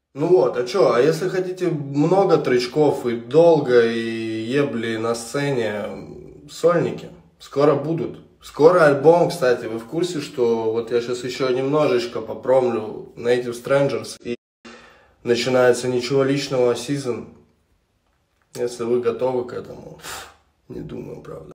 Ну вот, а чё, а если хотите много тречков и долго, и ебли на сцене, сольники скоро будут. Скоро альбом, кстати, вы в курсе, что вот я сейчас еще немножечко попромлю Native Strangers, и начинается ничего личного сезон, если вы готовы к этому. Не думаю, правда.